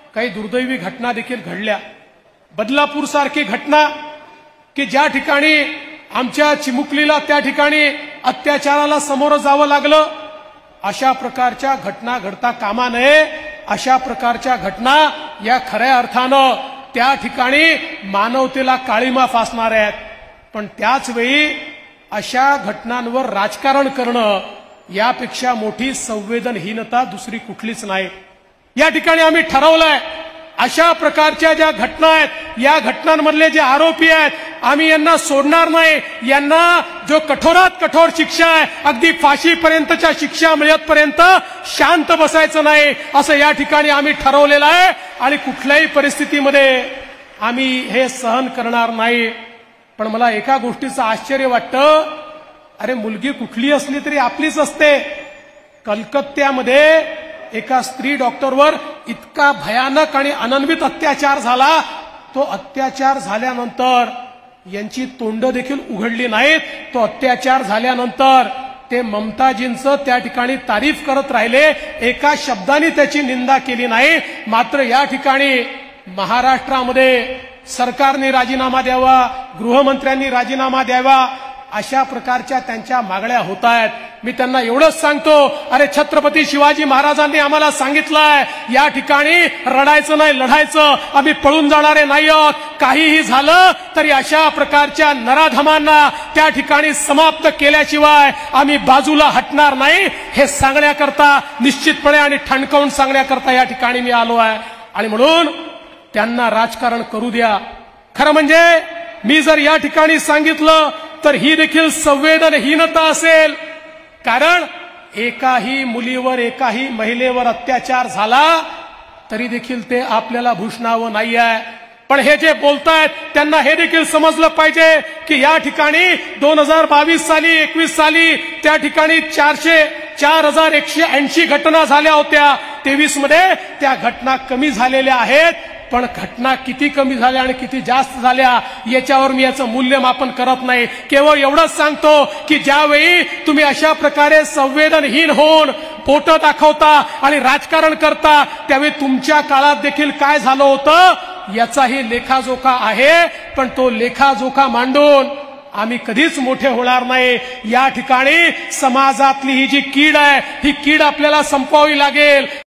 काही दुर्दैवी घटना देखील घडल्या। बदलापूर सारखी घटना की ज्या ठिकाणी आमच्या चिमुकलीला त्या ठिकाणी अत्याचाराला समोर जावं लागलं, अशा प्रकारच्या घटना घडता कामा नये। अशा प्रकारच्या घटना या खऱ्या अर्थानं त्या ठिकाणी मानवतेला काळीमा फासणार आहेत। पण त्याच वेळी अशा घटनांवर राजकारण करणं यापेक्षा मोठी संवेदनहीनता दुसरी कुठलीच नाही। या ठिकाणी आम्ही ठरवलंय अशा प्रकारच्या ज्या घटना आहेत, या घटनांमधले जे आरोपी आहेत, आम्ही यांना सोडणार नाही। यांना जो कठोरात कठोर शिक्षा आहे, अगदी फाशीपर्यंतच्या शिक्षा मिळेपर्यंत शांत बसायचं नाही, असं या ठिकाणी आम्ही ठरवलेलं आहे। आणि कुठल्याही परिस्थितीमध्ये आम्ही हे सहन करणार नाही। पण मला एका गोष्टीचं आश्चर्य वाटतं, अरे मुलगी कुठली असली तरी आपलीच असते। कलकत्त्यामध्ये एका स्त्री डॉक्टरवर इतका भयानक आणि अनन्वित अत्याचार झाला, तो अत्याचार झाल्यानंतर यांची तोंड देखील उघडली नाहीत। तो अत्याचार झाल्यानंतर ते ममताजींचं त्या ठिकाणी तारीफ करत राहिले, एका शब्दाने त्याची निंदा केली नाही। मात्र या ठिकाणी महाराष्ट्रामध्ये सरकारने राजीनामा द्यावा, गृहमंत्र्यांनी राजीनामा द्यावा, अशा प्रकारच्या त्यांच्या मागण्या होत आहेत। मी त्यांना एवढंच सांगतो, अरे छत्रपती शिवाजी महाराजांनी आम्हाला सांगितलंय या ठिकाणी रडायचं नाही, लढायचं। आम्ही पळून जाणारे नाही आहोत। काहीही झालं तरी अशा प्रकारच्या नराधमांना त्या ठिकाणी समाप्त केल्याशिवाय आम्ही बाजूला हटणार नाही, हे सांगण्याकरता निश्चितपणे आणि ठणकावून सांगण्याकरता या ठिकाणी मी आलो आहे। आणि म्हणून त्यांना राजकारण करू द्या। खरं म्हणजे मी जर या ठिकाणी सांगितलं तर ही देखील संवेदनहीनता असेल, कारण एकाही मुलीवर, एकाही महिलेवर अत्याचार झाला तरी देखील ते आपल्याला भूषणावं नाही आहे। पण हे जे बोलतायत त्यांना हे देखील समजलं पाहिजे की या ठिकाणी 2022 साली 21 साली त्या ठिकाणी 4180 घटना झाल्या होत्या। 23 मध्ये त्या घटना कमी झालेल्या आहेत, पण घटना किती कमी झाल्या आणि किती जास्त झाल्या याच्यावर मी याचं मूल्यमापन करत नाही। केवळ एवढंच सांगतो की ज्यावेळी तुम्ही अशा प्रकारे संवेदनहीन होऊन बोटं दाखवता आणि राजकारण करता, त्यावेळी तुमच्या काळात देखील काय झालं होतं याचाही लेखाजोखा आहे। पण तो लेखाजोखा मांडून आम्ही कधीच मोठे होणार नाही। या ठिकाणी समाजातली ही जी कीड आहे, ही कीड आपल्याला संपवावी लागेल।